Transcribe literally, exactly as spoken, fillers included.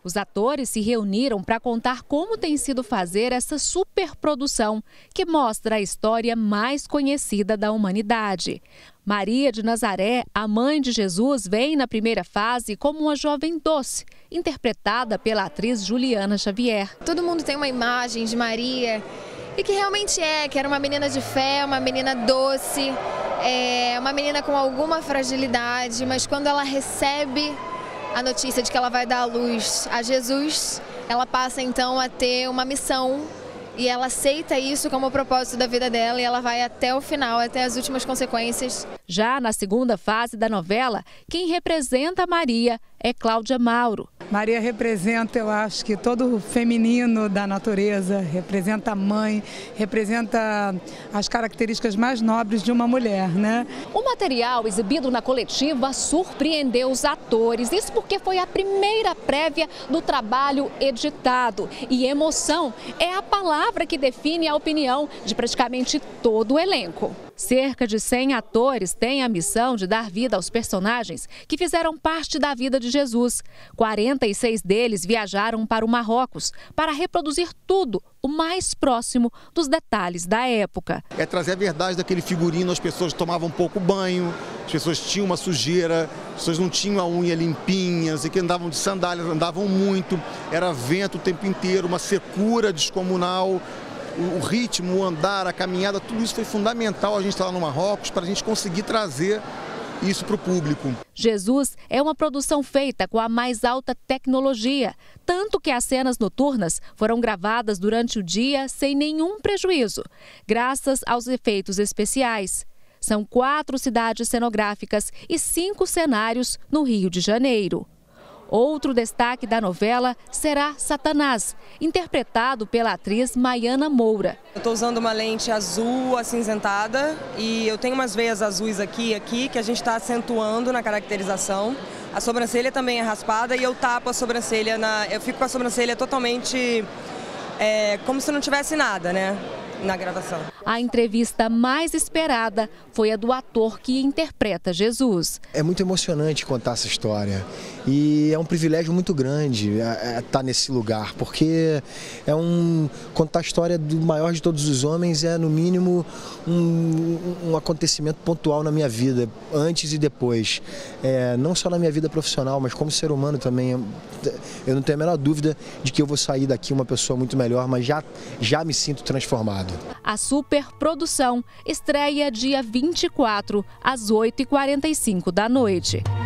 Os atores se reuniram para contar como tem sido fazer essa superprodução, que mostra a história mais conhecida da humanidade. Maria de Nazaré, a mãe de Jesus, vem na primeira fase como uma jovem doce, interpretada pela atriz Juliana Xavier. Todo mundo tem uma imagem de Maria, e que realmente é, que era uma menina de fé, uma menina doce, é, uma menina com alguma fragilidade, mas quando ela recebe a notícia de que ela vai dar à luz a Jesus, ela passa então a ter uma missão e ela aceita isso como propósito da vida dela e ela vai até o final, até as últimas consequências. Já na segunda fase da novela, quem representa Maria é Cláudia Mauro. Maria representa, eu acho que todo o feminino da natureza, representa a mãe, representa as características mais nobres de uma mulher, né? O material exibido na coletiva surpreendeu os atores, isso porque foi a primeira prévia do trabalho editado. E emoção é a palavra que define a opinião de praticamente todo o elenco. Cerca de cem atores têm a missão de dar vida aos personagens que fizeram parte da vida de Jesus. quarenta e seis deles viajaram para o Marrocos para reproduzir tudo o mais próximo dos detalhes da época. É trazer a verdade daquele figurino, as pessoas tomavam pouco banho, as pessoas tinham uma sujeira, as pessoas não tinham a unha limpinha, que andavam de sandálias, andavam muito, era vento o tempo inteiro, uma secura descomunal. O ritmo, o andar, a caminhada, tudo isso foi fundamental a gente estar lá no Marrocos para a gente conseguir trazer isso para o público. Jesus é uma produção feita com a mais alta tecnologia, tanto que as cenas noturnas foram gravadas durante o dia sem nenhum prejuízo, graças aos efeitos especiais. São quatro cidades cenográficas e cinco cenários no Rio de Janeiro. Outro destaque da novela será Satanás, interpretado pela atriz Maiana Moura. Eu estou usando uma lente azul acinzentada e eu tenho umas veias azuis aqui e aqui que a gente está acentuando na caracterização. A sobrancelha também é raspada e eu tapo a sobrancelha, na, eu fico com a sobrancelha totalmente é, como se não tivesse nada, né? Na gravação. A entrevista mais esperada foi a do ator que interpreta Jesus. É muito emocionante contar essa história e é um privilégio muito grande estar nesse lugar, porque é um contar a história do maior de todos os homens é no mínimo um, um acontecimento pontual na minha vida, antes e depois, é, não só na minha vida profissional, mas como ser humano também. Eu não tenho a menor dúvida de que eu vou sair daqui uma pessoa muito melhor, mas já, já me sinto transformado. A superprodução estreia dia vinte e quatro, às oito e quarenta e cinco da noite.